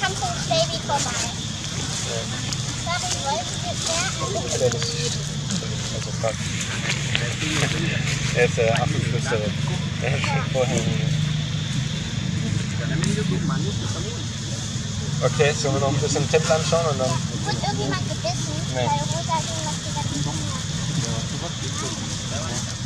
Campus Baby vorbei. Sorry, wollten wir mehr? Also fuck. Er ist der Affenflüsterer. Er hat schon vorher. Okay, sollen wir noch ein bisschen den Tempel anschauen und dann. Wurde irgendjemand gebissen? Nee. Weil Rosa hat irgendwas gesagt.